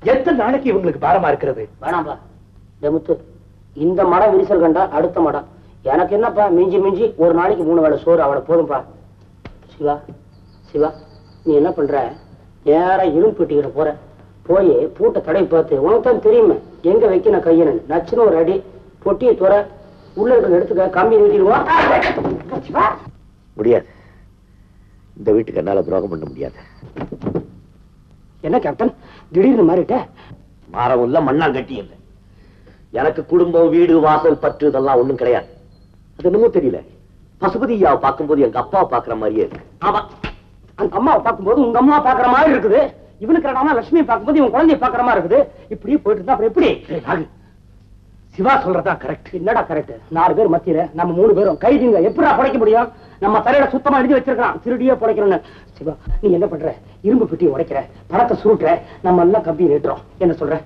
எத்தனை நாளைக்கு இவங்களுக்கு பாரமா இருக்கிறது? வேணாம்பா முத்து, இந்த மடம் விரிசல் கண்டா அடுத்த மடம். எனக்கு என்னப்பா மிஞ்சி மிஞ்சி ஒரு நாளைக்கு 3 வேளை சோறு அவளை போதும்பா. சிவா சிவா, நீ என்ன பண்ற? நேரா இரும்பு பெட்டிக்கிற போற, போய் பூட்டை தடவை பார்த்து உனக்கு தான் தெரியுமே எங்க வைக்கணும் கையனு நச்சுன்னு ஒரு அடி பொட்டியை துற, உள்ள இருக்கிற எடுத்துக்க, கம்பி நீட்டிடுவோம். முடியாது, இந்த வீட்டுக்கு என்னால துரோகம் பண்ண முடியாது. என்ன கேப்டன் திடீர்னு மாறிட்ட? மாறம் இல்ல, மண்ணா கட்டி இல்லை. எனக்கு குடும்பம், வீடு, வாசல், பற்று இதெல்லாம் ஒண்ணும் கிடையாது. அது என்னமோ தெரியல, பசுபதியாவை பார்க்கும்போது எங்க அப்பாவை பாக்குற மாதிரியே இருக்கு. ஆமா, அந்த அம்மாவை பார்க்கும்போது உங்க அம்மா பாக்குற மாதிரி இருக்குது. இவனுக்கு லட்சுமியை பார்க்கும்போது இவன் குழந்தைய பாக்குற மாதிரி இருக்குது. இப்படியே போயிட்டு இருந்தா அப்புறம் எப்படி? சிவா சொல்றதா கரெக்ட். என்னடா கரெக்ட்? 4 பேர் மத்தியில நம்ம 3 பேரும் கைதிங்க எப்படா படைக்க முடியும்? நம்ம தரையில சுத்தமா எழுதி வச்சிருக்கான் திருடியே படைக்கிறோன்னு. சிவா, நீ என்ன பண்ற? இரும்பு பெட்டியை உடைக்கிற, பணத்தை சுருட்டுற, நம்ம எல்லாம் கம்பி நீட்டுறோம். என்ன சொல்ற?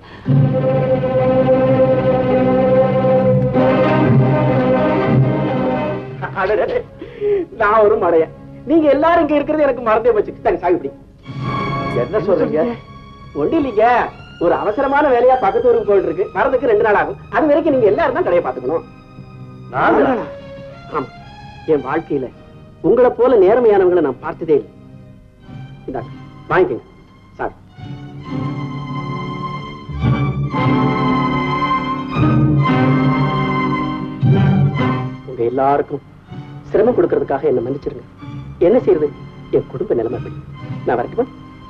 நான் ஒரு மடைய, நீங்க எல்லாரும் இங்க இருக்கிறது எனக்கு மறந்தே போச்சு. சரி சாகுபடி. என்ன சொல்றீங்க? ஒண்ணு இல்லைங்க, ஒரு அவசரமான வேலையா பக்கத்து ஊருக்கு போயிட்டு இருக்கு. வரதுக்கு 2 நாள் ஆகும். அது வரைக்கும் நீங்க எல்லாரும் தான் கடையை பாத்துக்கணும். ஆமா, என் வாழ்க்கையில உங்களை போல நேர்மையானவங்களை நான் பார்த்ததே இல்லை. இந்தாங்க வாங்கிக்கங்க சார். உங்க எல்லாருக்கும் சிரமம் கொடுக்கறதுக்காக என்ன மன்னிச்சிருங்க. என்ன செய்யறது, என் குடும்ப நிலைமை அப்படி. நான் வரட்டுமா?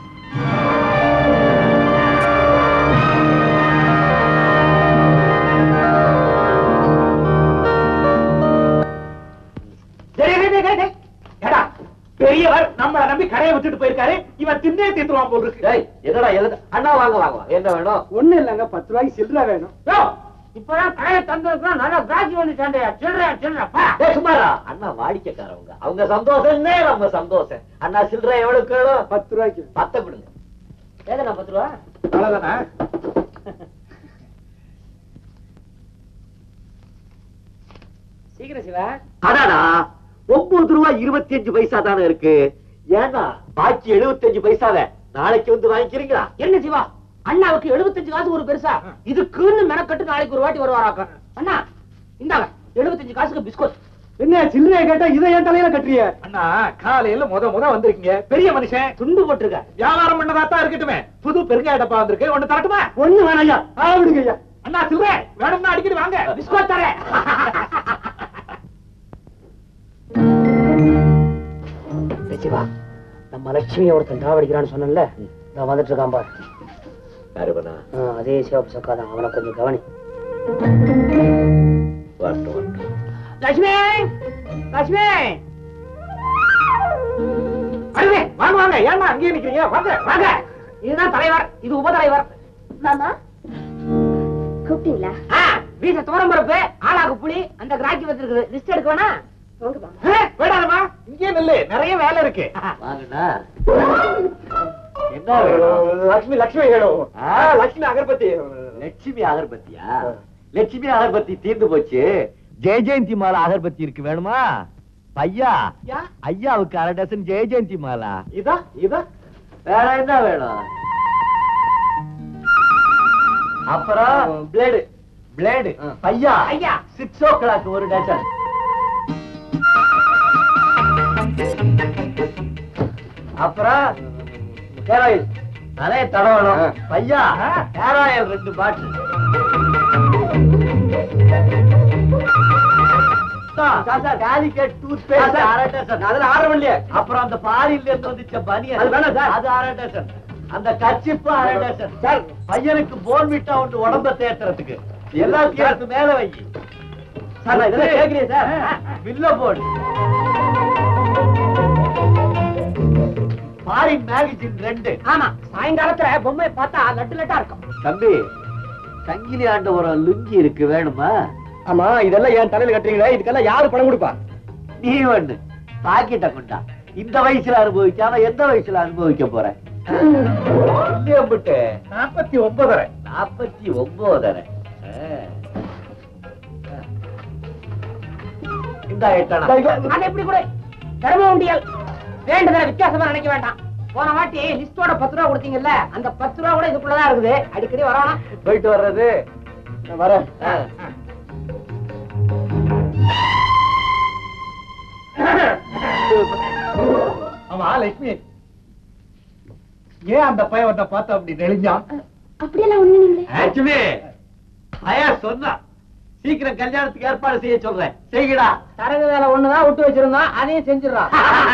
பெரியவர் நம்மளை நம்பி கடையை விட்டுட்டு போயிருக்காரு. இவன் தின்னே தீத்துருவான் போல் இருக்கு. என்னடா அண்ணா வாங்க வாங்க, என்ன வேணும்? ஒண்ணு இல்லங்க, 10 ரூபாய்க்கு சில்லற வேணும். இப்பதான் கடையை தந்ததுக்கு நல்லா காட்சி வந்து சண்டையா சில்லறா. சுமாரா அண்ணா வாடிக்கைக்காரவங்க, அவங்க சந்தோஷம் நம்ம சந்தோஷம். அண்ணா சில்லற எவ்வளவு கேளும்? 10 ரூபாய்க்கு. 10 கொடுங்க. ஏதா 10 ரூபா? அவ்வளவுதானா? சீக்கிரம் சிவா. அடாடா, 9 ரூபாய் 25 பைசா தானே இருக்கு. ஏன்னா பாக்கி 75 பைசாவை நாளைக்கு வந்து வாங்கிக்கிறீங்களா? என்ன சிவா, அண்ணாவுக்கு 75 காசு ஒரு பெருசா? இதுக்குன்னு மெனக்கட்டு நாளைக்கு ஒரு வாட்டி வருவாராக்க. அண்ணா இந்தாங்க 75 காசுக்கு பிஸ்கட். என்ன சில்லறைய கேட்டா இதை என் தலையில கட்டுறிய? அண்ணா, காலையில முத வந்திருக்கீங்க. பெரிய மனுஷன் துண்டு போட்டிருக்க, வியாபாரம் பண்ணதாத்தான் இருக்கட்டுமே. புது பெருங்காய டப்பா வந்திருக்கு, ஒண்ணு தரட்டுமா? ஒண்ணு வேணாம் ஐயா, விடுங்க ஐயா. அண்ணா சில்லறை வேணும்னா அடிக்கடி வாங்க, பிஸ்கட் தரேன். சிவா, நம்ம லட்சுமியை ஒருத்தன் தாவடிக்கிறான்னு சொன்னல, நான் வந்துட்டு இருக்கான் பாரு. யாருவனா? அதே சிவப்பு சக்காதான், அவனை கொஞ்சம் கவனி. லட்சுமி, லட்சுமி, அருவே வாங்க வாங்க. ஏன்னா அங்கேயே நிக்கிறீங்க? வாங்க வாங்க. இதுதான் தலைவர், இது உபதலைவர். மாமா கூப்பிட்டீங்களா? வீச தோரம் பருப்பு, ஆளாக்கு புளி, அந்த கிராக்கி வச்சிருக்குது. லிஸ்ட் எடுக்க வேணா? வேடாதமா, இங்கே நில்லு, நிறைய வேலை இருக்கு. வாங்கண்ணா. என்ன வேணும்? லட்சுமி வேணும். லட்சுமி அகர்பத்தி. லட்சுமி அகர்பத்தியா? லட்சுமி அகர்பத்தி தீர்ந்து போச்சு. ஜெயஜெயந்தி மாலா அகர்பத்தி இருக்கு, வேணுமா? ஐயா, ஐயாவுக்கு 1/2 டசன் ஜெயஜெயந்தி மாலா. இதா வேற என்ன வேணும்? அப்புறம் பிளேடு ஐயா. 6 o'clock 1 டசன். அப்புறம் ஹேர் ஆயில் அதே தடவணும். ஐயா, ஹேர் ஆயில் 2 பாட்டில். அப்புறம் அந்த பாரில இருந்து வந்துச்ச பனியன், அது 1/2 டசன். அந்த கச்சிப்பு 1/2 டசன். சார், பையனுக்கு போன்விட்டா ஒன்று உடம்ப தேத்துறதுக்கு எல்லாத்தையும் மேல வை. சார், இதெல்லாம் கேக்குறீங்க சார்? பில்ல போடு. Foreign magazine 2. ஆமா, சாயங்காலத்துல பொம்மை பார்த்தா லட்டா இருக்கும். தம்பி, சங்கிலி ஆண்ட ஒரு லுங்கி இருக்கு, வேணுமா? ஆமா, இதெல்லாம் என் தலையில கட்டுறீங்களே, இதுக்கெல்லாம் யாரு பணம் கொடுப்பா? நீ ஒண்ணு பாக்கிட்ட கொண்டா. இந்த வயசுல அனுபவிக்காம எந்த வயசுல அனுபவிக்க போற? 49. 49. இந்த அது எப்படி கூட தர்ம உண்டியல் வேண்டுதல வித்தியாசமா நினைக்க வேண்டாம். போன வாட்டி லிஸ்டோட 10 ரூபா கொடுத்தீங்கல்ல, அந்த 10 ரூபா கூட இதுக்குள்ளதான் இருக்குது. அடிக்கடி வரானா? போயிட்டு வர்றது வரேன். ஆமா லட்சுமி, ஏன் அந்த பையன் வந்த பார்த்து அப்படி நெளிஞ்சான்? அப்படியெல்லாம் ஒண்ணு நீங்களே. லட்சுமி ஐயா சொன்னா சீக்கிரம் கல்யாணத்துக்கு ஏற்பாடு செய்ய சொல்றேன். செய்யடா. தரகு வேலை ஒண்ணுதான் விட்டு வச்சிருந்தோம், அதையும் செஞ்சிடறான்.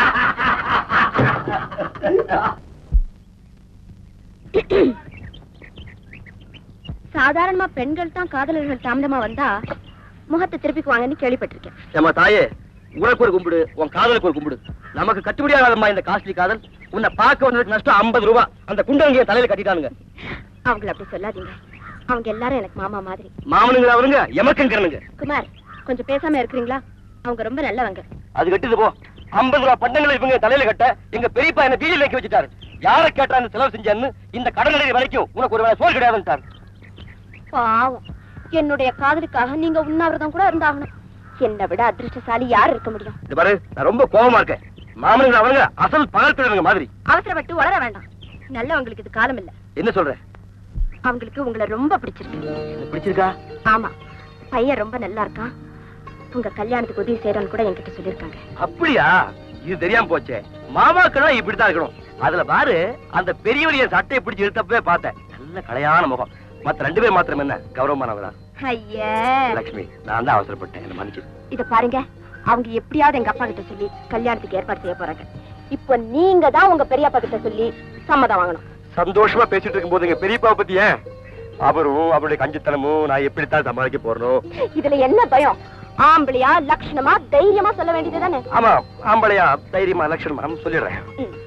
சாதாரணமா பெண்கள் தான் காதலர்கள் தாமதமா வந்தா முகத்தை திருப்பிக்குவாங்கன்னு கேள்விப்பட்டிருக்கேன். ஏமா தாயே, உனக்கு ஒரு கும்பிடு, உன் காதலுக்கு ஒரு கும்பிடு. நமக்கு கட்டுப்படியாகாதம்மா இந்த காஸ்ட்லி காதல். உன்னை பார்க்க வந்ததுக்கு நஷ்டம் 50 ரூபாய். அந்த குண்டங்கிய தலையில கட்டிட்டானுங்க. அவங்கள அப்படி சொல்லாதீங்க. அவங்க எல்லாரும் எனக்கு மாமா மாதிரி. மாமனுங்க அவருங்க எமக்கங்கிறனுங்க. குமார், கொஞ்சம் பேசாம இருக்கிறீங்களா? அவங்க ரொம்ப நல்லவங்க. அது கட்டுது போ. 50 ரூபாய் பண்டங்களை இவங்க தலையில கட்ட எங்க பெரியப்பா என்ன வீதியில் வைக்க வச்சுட்டாரு. யாரை கேட்டா அந்த செலவு செஞ்சேன்னு இந்த கடனை வரைக்கும் உனக்கு ஒரு வேலை சோறு கிடையாதுன்னு. பாவம், என்னுடைய காதலுக்காக நீங்க உண்ணாவிரதம் கூட இருந்தாகணும். என்னை விட அதிர்ஷ்டசாலி யார் இருக்க முடியும்? இது பாரு, நான் ரொம்ப கோபமா இருக்கேன். மாமனுங்க அவனுங்க அசல் பகல் திருடங்க மாதிரி. அவசரப்பட்டு வளர வேண்டாம். நல்லவங்களுக்கு இது காலம் இல்ல. என்ன சொல்ற? அவங்களுக்கு உங்களை ரொம்ப பிடிச்சிருக்கு. பிடிச்சிருக்கா? ஆமா, பையன் ரொம்ப நல்லா இருக்கான். உங்க கல்யாணத்துக்கு உதவி செய்யறன்னு கூட என்கிட்ட சொல்லிருக்காங்க. அப்படியா? இது தெரியாம போச்சே. மாமாக்கெல்லாம் இப்படித்தான் இருக்கணும். அதுல பாரு, அந்த பெரியவரிய சட்டையை பிடிச்சி இழுத்தப்பவே பார்த்தேன். நல்ல கலையான முகம். மத்த 2 பேர் மாத்திரம் என்ன கௌரவமானவரா? ஐயா லட்சுமி, நான் தான் அவசரப்பட்டேன், என்ன மன்னிச்சு. இத பாருங்க, அவங்க எப்படியாவது எங்க அப்பா கிட்ட சொல்லி கல்யாணத்துக்கு ஏற்பாடு செய்ய போறாங்க. இப்போ நீங்க தான் உங்க பெரியப்பா கிட்ட சொல்லி சம்மதம் வாங்கணும். சந்தோஷமா பேசிட்டு இருக்கும் போது எங்க பெரியப்பாவை பத்தி ஏன் அவரும் அவருடைய கஞ்சித்தனமும் நான் எப்படித்தான் சமாளிக்க போறோம்? இதுல என்ன பயம்? ஆம்பளையா லட்சணமா தைரியமா சொல்ல வேண்டியதுதானே? ஆமா, ஆம்பளையா தைரியமா லட்சணமா சொல்லிடுறேன்.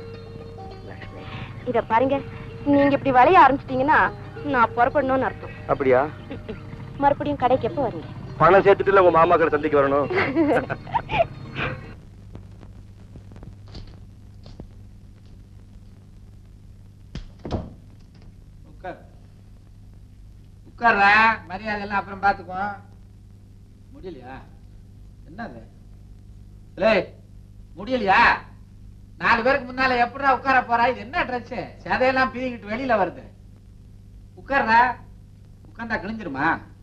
இத பாருங்க, நீங்க இப்படி வளைய ஆரம்பிச்சிட்டீங்கன்னா நான் புறப்படணும்னு அர்த்தம். அப்படியா? மறுபடியும் கடைக்கு எப்ப வரீங்க? பணம் சேர்த்துட்டு உங்க மாமா கடை சந்திக்க வரணும். உட்கார்ற, மரியாதை எல்லாம் அப்புறம் பாத்துக்குவோம். முடியலையா? என்னது முடியலையா? 4 பேருக்கு முன்னால எப்படா உட்கார போறா? இது என்ன ட்ரெஸ்? சதையெல்லாம் பீறிக்கிட்டு வெளியில வருது. உட்கார்ற, உட்கார்ந்தா கிழிஞ்சிருமா?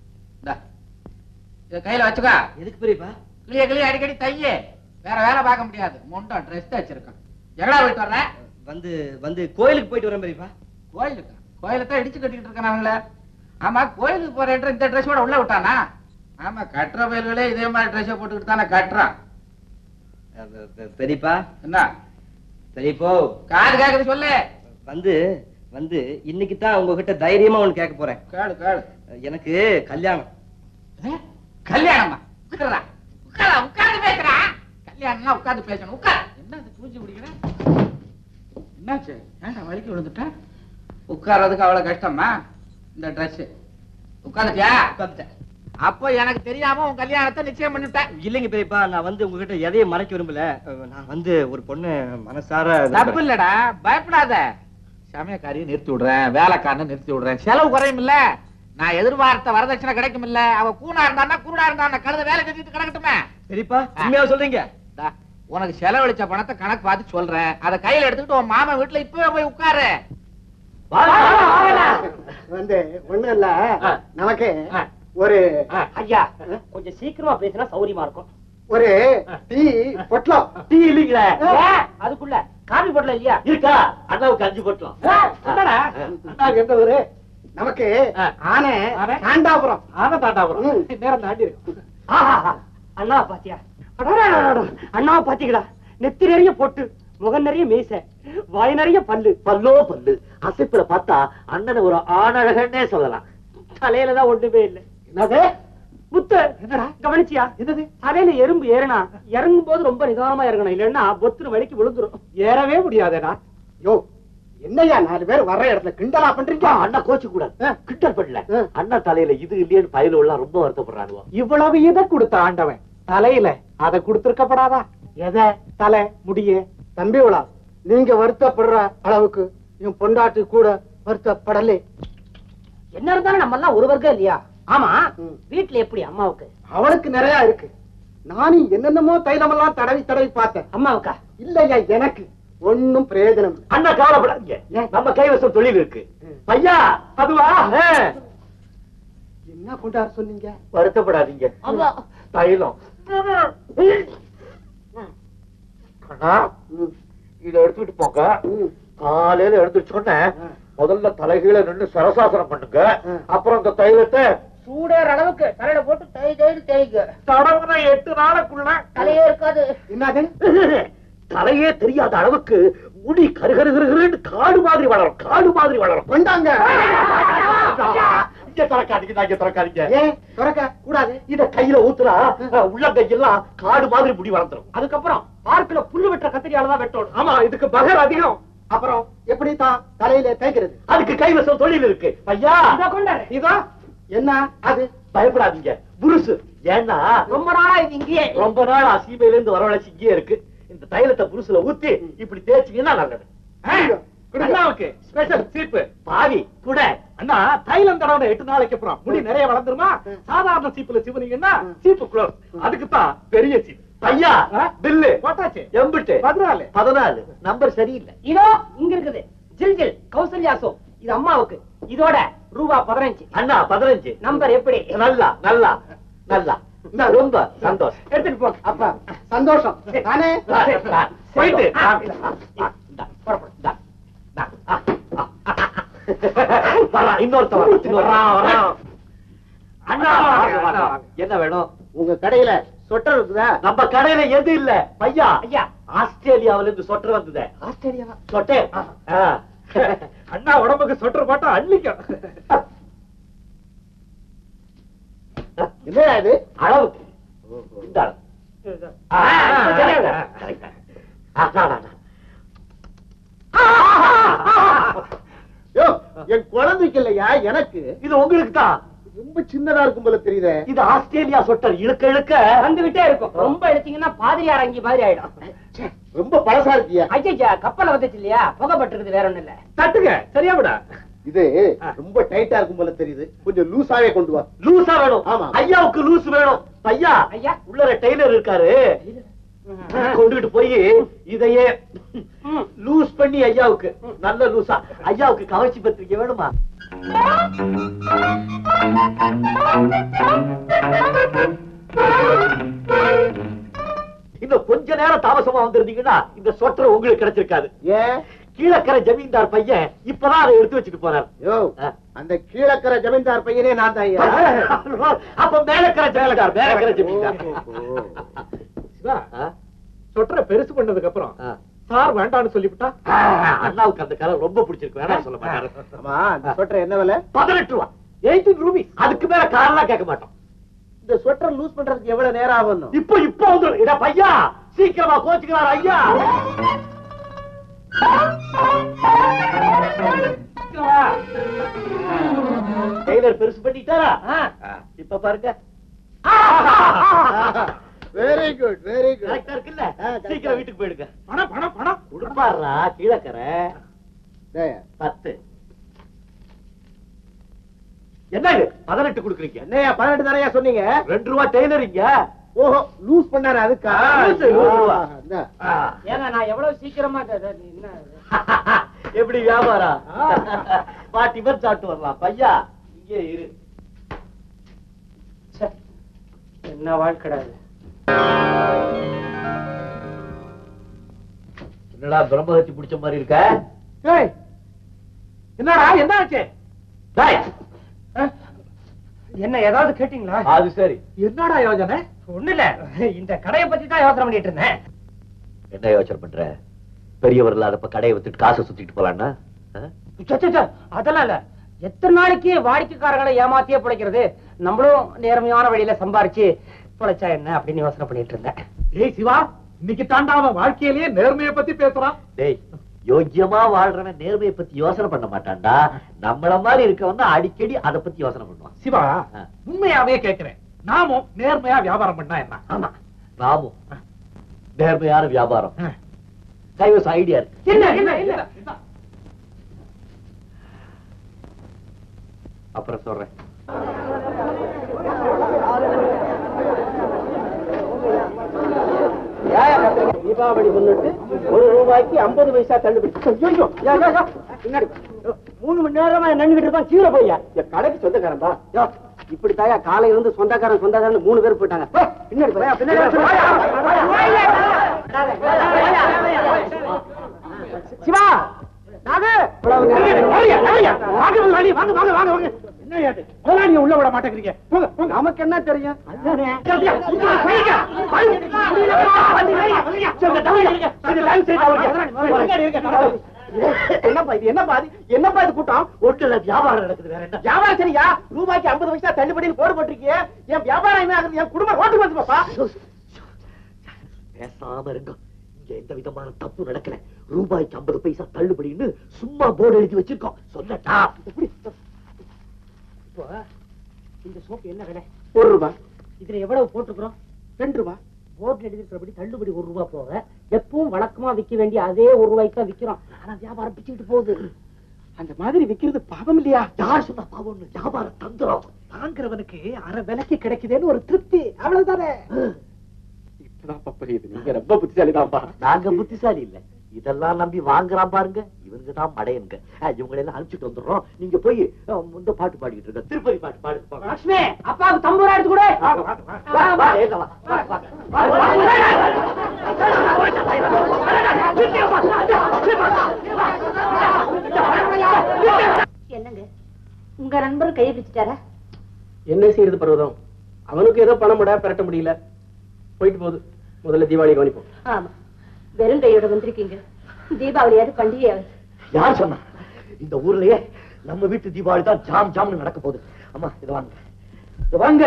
இத கையில வச்சுக்கா. எதுக்கு பெரியப்பா? கிளிய அடிக்கடி தையே, வேற வேலை பார்க்க முடியாது. முண்டா ட்ரெஸ் வச்சிருக்கான். எங்கடா போயிட்டு வர்ற? வந்து கோயிலுக்கு போயிட்டு வரேன் பெரியப்பா. கோயிலுக்கு? கோயிலத்தான் இடிச்சு கட்டிக்கிட்டு இருக்கான் அவங்கள. ஆமா, கோயிலுக்கு போற இந்த ட்ரெஸ்ஸோட உள்ள விட்டானா? ஆமா, கட்டுற பயல்களே இதே மாதிரி ட்ரெஸ் போட்டுக்கிட்டு தானே கட்டுறான். பெரியப்பா என்ன பெரியப்போ? காது கேக்குது, சொல்லு. வந்து இன்னைக்கு தான் உங்ககிட்ட தைரியமா ஒண்ணு கேட்க போறேன். கேளு. எனக்கு கல்யாணம். கல்யாணமா? உட்கார்றா, உட்கார்ந்து பேசுறா. கல்யாணம்னா உட்கார்ந்து பேசணும். உட்கார். என்ன தூச்சி பிடிக்கிற? என்னாச்சு? ஏன்டா வலிக்கு விழுந்துட்ட? உட்கார்றதுக்கு அவ்வளவு கஷ்டமா? இந்த ட்ரெஸ் உட்கார்ந்துட்டியா? உட்கார்ந்துட்டேன். அப்போ எனக்கு தெரியாம உன் கல்யாணத்தை நிச்சயம் பண்ணிட்டேன். இல்லைங்க பெரியப்பா, நான் உங்ககிட்ட எதையும் மறைக்க விரும்பல. நான் ஒரு பொண்ணு மனசார. தப்பு இல்லடா, பயப்படாத. சமயக்காரியை நிறுத்தி விடுறேன், வேலைக்காரனை நிறுத்தி விடுறேன், செலவு குறையும் இல்ல. நான் எதிர்பார்த்த வரதட்சணை கிடைக்கும் இல்ல. அவ கூணா இருந்தா குருடா இருந்தா கழுத வேலை செஞ்சுட்டு கிடக்கட்டுமே. பெரியப்பா உண்மையா சொல்றீங்க? உனக்கு செலவழிச்ச பணத்தை கணக்கு பார்த்து சொல்றேன். அதை கையில எடுத்துக்கிட்டு உன் மாமா வீட்டுல இப்பவே போய் உட்காரு. ஒண்ணும் இல்ல, நமக்கு ஒரு ஐயா கொஞ்சம் சீக்கிரமா பேசினா சௌரியமா இருக்கும். ஒரு டீ பொட்டலம். டீ இல்லீங்களா? அதுக்குள்ள காபி பொட்டலம் இல்லையா? இருக்கா? அண்ணாவுக்கு 5 பொட்டலம். அண்ணாவுக்கு எந்த ஊரு? நமக்கு ஆனை தாண்டாபுரம். ஆனை தாண்டாபுரம் நேரம் தாண்டி இருக்கு. அண்ணா பாத்தியா? அண்ணாவை பாத்தீங்களா? நெத்தி நிறைய பொட்டு, முகம் நிறைய மீசை, வாய் நிறைய பல்லு. பல்லோ பல்லு. அசைப்புல பார்த்தா அண்ணனை ஒரு ஆணழகன்னே சொல்லலாம். தலையிலதான் ஒண்ணுமே இல்லை. என்னது புத்து? என்னடா கவனிச்சியா? என்னது? தலையில எறும்பு ஏறினா இறங்கும் போது ரொம்ப நிதானமா இறங்கணும், இல்லன்னா பொத்துரு வலிக்கு விழுந்துரும். ஏறவே முடியாதேடா. யோ, என்னையா 4 பேர் வர்ற இடத்துல கிண்டலா பண்றீங்க? அண்ணா கோச்சு கூட கிண்டல் பண்ணல. அண்ணா தலையில இது இல்லையேன்னு பயல எல்லாம் ரொம்ப வருத்தப்படுறாங்க. இவ்வளவு இதை கொடுத்த ஆண்டவன் தலையில அதை கொடுத்திருக்கப்படாதா? எதை? தலை முடிய. தம்பி விழா, நீங்க வருத்தப்படுற அளவுக்கு என் பொண்டாட்டி கூட வருத்தப்படலே. என்ன இருந்தாலும் நம்ம எல்லாம் ஒரு வர்க்கம் இல்லையா? ஆமா, வீட்டுல எப்படி அம்மாவுக்கு? அவளுக்கு நிறைய இருக்கு. நானும் என்னென்னமோ தைலமெல்லாம் தடவி பார்த்தேன். அம்மாவுக்கா? இல்லையா, எனக்கு. ஒன்னும் பிரயோஜனம். அண்ணா கவலைப்படாதீங்க, நம்ம கைவசம் தொழில் இருக்கு. ஐயா அதுவா என்ன கொண்டாட சொன்னீங்க? வருத்தப்படாதீங்க, தைலம். இத எடுத்துட்டு போங்க. காலையில எடுத்துச்சோன்ன முதல்ல தலைகீழ நின்று சரசாசனம் பண்ணுங்க. அப்புறம் இந்த தைலத்தை சூடேற அளவுக்கு தலையில போட்டு தேய்க்க. தடவுன 8 நாளுக்குள்ள தலையே இருக்காது. என்னது? தலையே தெரியாத அளவுக்கு முடி கருகருன்னு காடு மாதிரி வளரும். காடு மாதிரி வளரும். கொண்டாங்க. இங்க திறக்காதீங்க, இங்க திறக்காதீங்க. ஏன் திறக்க கூடாது? இத கையில ஊத்துனா உள்ளங்கையெல்லாம் காடு மாதிரி முடி வளர்ந்துரும். அதுக்கப்புறம் பார்க்கல புல்லு வெட்டுற கத்திரியால தான் வெட்டணும். ஆமா, இதுக்கு பகர் அதிகம். அப்புறம் எப்படி தான் தலையில தேய்க்கிறது? அதுக்கு கைவசம் தொழில் இருக்கு. ஐயா இதோ என்ன அது? பயப்படாதீங்க, புருசு. ஏன்னா ரொம்ப நாளா இது இங்கேயே, ரொம்ப நாள் சீமையில இருந்து வரவழைச்சு இங்கே இருக்கு. இந்த தைலத்தை புருசுல ஊத்தி இப்படி தேய்ச்சிங்கன்னா நல்லது. அண்ணாவுக்கு ஸ்பெஷல் சீப்பு பாவி கூட. அண்ணா தைலம் தடவை 8 நாளைக்கு அப்புறம் முடி நிறைய வளர்ந்துருமா? சாதாரண சீப்புல சிவனீங்கன்னா சீப்பு க்ளோஸ். அதுக்கு தான் பெரிய சீப்பு. ஐயா பில்லு போட்டாச்சு. எம்பிட்டு 14 நம்பர் சரியில்லை. இதோ இங்க இருக்குது ஜில் கௌசல்யா சோப். இது அம்மாவுக்கு. இதோட ரூபா 15. அண்ணா 15 நம்பர் எப்படி? நல்லா நல்லா நல்லா. ரொம்ப சந்தோஷம். எடுத்துட்டு போ. அப்ப சந்தோஷம் தானே? போயிட்டு என்ன வேணும்? உங்க கடையில சொட்டர் இருக்குதா? நம்ம கடையில எது இல்ல பையா. ஐயா ஆஸ்திரேலியாவில இருந்து சொட்டர் வந்தது. ஆஸ்திரேலியாவா? சொட்டர். அண்ணா உடம்புக்கு சொட்டர் போட்டா அள்ளிக்கும். என்ன இது? அளவுக்கு இந்த அளவு. என் குழந்தைக்கு இல்லையா, எனக்கு. இது உங்களுக்கு தான். ரொம்ப சின்னதா இருக்கும் போல தெரியுது. இது ஆஸ்திரேலியா சொட்டர். இழுக்க இழுக்க வந்துகிட்டே இருக்கும். ரொம்ப எடுத்தீங்கன்னா பாதிரியார் அங்கி மாதிரி ஆயிடும். ரொம்ப பழசா இருக்கியா? ஐயா கப்பல வந்துச்சு இல்லையா, புகைப்பட்டிருக்குது, வேற ஒண்ணு இல்ல. தட்டுங்க, சரியா விட. இது ரொம்ப டைட்டா இருக்கும் போல தெரியுது. கொஞ்சம் லூசாவே கொண்டு வா. லூசா வேணும்? ஆமா. ஐயாவுக்கு லூஸ் வேணும். ஐயா ஐயா உள்ளர டெய்லர் இருக்காரு, கொண்டுட்டு போய் இதையே லூஸ் பண்ணி ஐயாவுக்கு நல்ல லூசா. ஐயாவுக்கு கவர்ச்சி பத்திரிக்கை வேணுமா? இன்னும் கொஞ்ச நேரம் தாமசமா வந்திருந்தீங்கன்னா இந்த சொட்டர் உங்களுக்கு கிடைச்சிருக்காது. ஏன்? கீழக்கரை ஜமீன்தார் பையன் இப்பதான் அதை எடுத்து வச்சுட்டு போறாரு. அந்த கீழக்கரை ஜமீன்தார் பையனே நான் தான். அப்ப மேலக்கரை ஜமீன்தார். மேலக்கரை ஜமீன்தார். சொட்டரை பெருசு பண்ணதுக்கு அப்புறம் சார் வேண்டாம்னு சொல்லிவிட்டா அண்ணாவுக்கு அந்த கலர் ரொம்ப பிடிச்சிருக்கு. வேணாம் சொல்ல மாட்டாரு. ஆமா, அந்த சொட்டர் என்ன விலை? 18 ரூபா. 18 ரூபீஸ். அதுக்கு மேல காரெல்லாம் கேட்க மாட்டோம். இந்த ஸ்வெட்டர் லூஸ் பண்றதுக்கு எவ்வளவு நேரம் ஆகும்? இப்போ வந்துடும். இட பையா சீக்கிரமா கோச்சுக்கிறார் ஐயா. டெய்லர் பெருசு பண்ணிட்டாரா? இப்ப பாருங்க. Very good, very good. கரெக்டா இருக்குல்ல? சீக்கிரம் வீட்டுக்கு போயிடுங்க. பணம் பணம் பணம் கொடுப்பாரா? கீழக்கரை 10. என்ன இது 18 கொடுக்குறீங்க? என்னையா 18 தானே சொன்னீங்க? 2 ரூபா டெய்லரிங்க. ஓஹோ, லூஸ் பண்ணாரு அதுக்கா? ஏங்க நான் எவ்வளவு சீக்கிரமா என்ன எப்படி வியாபாரம்? பாட்டி பேர் சாப்பிட்டு வரலாம். பையா இங்கே இரு. என்ன வாழ்க்கை? என்னடா பிரம்மஹத்தி பிடிச்ச மாதிரி இருக்க? என்னடா என்ன ஆச்சு? என்ன ஏதாவது கேட்டீங்களா? அது சரி. என்னடா யோசனை? ஒண்ணு இல்ல, இந்த கடையை பத்தி தான் யோசனை பண்ணிட்டு இருந்தேன். என்ன யோசனை பண்ற? பெரியவர் இல்லாதப்ப கடையை வித்துட்டு காசை சுத்திட்டு போலான்னா? அதெல்லாம் இல்ல. எத்தனை நாளைக்கு வாடிக்கைக்காரர்களை ஏமாத்தியே பிழைக்கிறது? நம்மளும் நேர்மையான வழியில சம்பாரிச்சு பிழைச்சா என்ன அப்படின்னு யோசனை பண்ணிட்டு இருந்தேன். ஏய் சிவா, இன்னைக்கு தாண்டாம வாழ்க்கையிலேயே நேர்மையை பத்தி பேசுறான். டேய், யோக்கியமா வாழ்றவன் நேர்மையை பத்தி யோசனை பண்ண மாட்டான்டா. நம்மள மாதிரி இருக்கவன் அடிக்கடி அதை பத்தி யோசனை பண்ணுவான். சிவா, உண்மையாவே கேக்குறேன், நாமும் நேர்மையா வியாபாரம் பண்ணா என்ன? ஆமா, நாமும் நேர்மையான வியாபாரம். கைவசம் ஐடியா இருக்கு. என்ன அப்புறம் சொல்றேன். தீபாவளி முன்னிட்டு ₹1 50 பைசா தள்ளுபடி. பின்னாடி 3 மணி நேரமா நின்றுகிட்டு இருப்பான். கீழே போய்யா கடைக்கு சொந்தக்காரன்பா. இப்படி தாயா காலையில இருந்து சொந்தக்காரன் 3 பேர் போயிட்டாங்க. பின்னாடி சிவா உள்ள விட மாட்டேங்கிறீங்க. நமக்கு என்ன தெரியும்? என்னப்பா இது கூட்டம்? ஒட்டுல வியாபாரம் நடக்குது. வேற என்ன வியாபாரம்? சரியா ரூபாய்க்கு 50 பைசா தள்ளுபடின்னு போடு போட்டிருக்கீங்க. என் வியாபாரம் என்ன ஆகுது? என் குடும்பம் ரோட்டுக்கு வந்து பாப்பா. பேசாம இருங்க. இங்க எந்த விதமான தப்பு நடக்கல. ரூபாய்க்கு 50 பைசா தள்ளுபடின்னு சும்மா போர்டு எழுதி வச்சிருக்கோம். சொல்லட்டா? இப்போ இந்த சோப்பு என்ன விலை? ₹1. இதுல எவ்வளவு போட்டுக்கிறோம்? ₹2. போர்டு எழுதிருக்கிறபடி தள்ளுபடி ₹1 போக எப்பவும் வழக்கமா விற்க வேண்டிய அதே ₹1 தான் விக்கிறோம். ஆனா வியாபாரம் பிச்சுக்கிட்டு போகுது. அந்த மாதிரி விக்கிறது பாவம் இல்லையா? யார் சொன்னா பாவம்? வியாபாரம் தந்துரும். வாங்குறவனுக்கு அரை விலைக்கு கிடைக்குதுன்னு ஒரு திருப்தி, அவ்வளவுதானே. இப்பதான் புரியுது. நீங்க ரொம்ப புத்திசாலிதான்பா. நாங்க புத்திசாலி இல்ல, இதெல்லாம் நம்பி வாங்குறான் பாருங்க. இவங்க தான் மடையனுங்க. இவங்களை எல்லாம் அனுப்பிச்சுட்டு வந்துடுறோம். நீங்க போய் இந்த பாட்டு பாடிக்கிட்டு இருக்க திருப்பதி பாட்டு பாடு. லட்சுமி அப்பாவுக்கு தம்பூரா எடுத்து கூட. என்னங்க உங்க நண்பர் கையை பிடிச்சிட்டாரா? என்ன செய்யறது பர்வதம்? அவனுக்கு ஏதோ பணம் விட பெரட்ட முடியல. போயிட்டு போகுது. முதல்ல தீபாவளி கவனிப்போம். ஆமா, வெறும் கையோட வந்திருக்கீங்க. தீபாவளியாவது பண்டிகையாவது. யார் சொன்னா? இந்த ஊர்லயே நம்ம வீட்டு தீபாவளி தான் ஜாம் ஜாம்னு நடக்க போகுது. அம்மா இது வாங்க, இது வாங்க.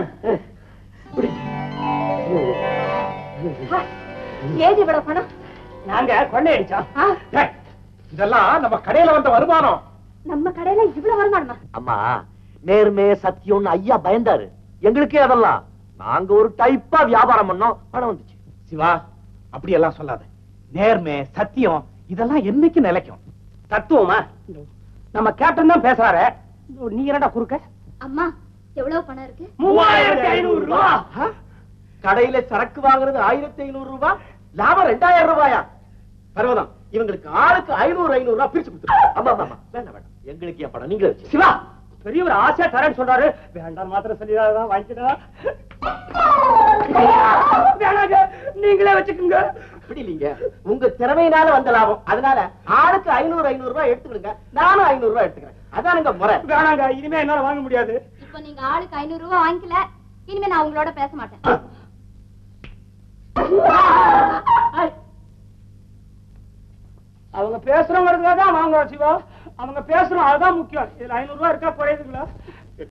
ஏது இவ்வளவு பணம்? நாங்க கொள்ளையடிச்சோம். இதெல்லாம் நம்ம கடையில வந்த வருமானம். நம்ம கடையில இவ்வளவு வருமானமா? அம்மா, நேர்மை சத்தியம்னு ஐயா பயந்தாரு. எங்களுக்கே அதெல்லாம் நாங்க ஒரு டைப்பா வியாபாரம் பண்ணோம், பணம் வந்துச்சு. சிவா, அப்படி எல்லாம் சொல்லாத. நேர்மை சத்தியம் இதெல்லாம் என்னைக்கு நிலைக்கும்? தத்துவமா? நம்ம கேப்டன் தான் பேசுறாரு. நீ என்னடா குறுக்க? அம்மா, எவ்வளவு பணம் இருக்கு? 3500 ரூபாய். கடையில சரக்கு வாங்குறது 1500 ரூபாய், லாபம் 2000 ரூபாயா? பர்வதம், இவங்களுக்கு ஆளுக்கு 500 ரூபாய் பிரிச்சு கொடுத்துரு. ஆமா ஆமா, வேண்டாம் வேண்டாம், எங்களுக்கு என் பணம் நீங்க வச்சு. சிவா, பெரியவர் ஆசையா தரேன்னு சொல்றாரு. வேண்டாம் மாத்திரம் சொல்லிடாதான், வாங்கிக்கிட்டா. வேணாங்க, நீங்களே வச்சுக்கோங்க. அப்படி இல்லைங்க, உங்க திறமையினால வந்த லாபம். அதனால ஆளுக்கு 500 ரூபாய் எடுத்துக்கிடுங்க. நானும் 500 ரூபாய் எடுத்துக்கிறேன். அதானுங்க முறை. வேணாங்க, இனிமே என்னால வாங்க முடியாது. இப்ப நீங்க ஆளுக்கு 500 ரூபாய் வாங்கிக்கல, இனிமே நான் உங்களோட பேச மாட்டேன். அவங்க பேசுறவங்களுக்காக தான் வாங்குறோம் சிவா. அவங்க பேசுறோம், அதுதான் முக்கியம். இதுல 500 ரூபாய் இருக்கா குறையுதுங்களா?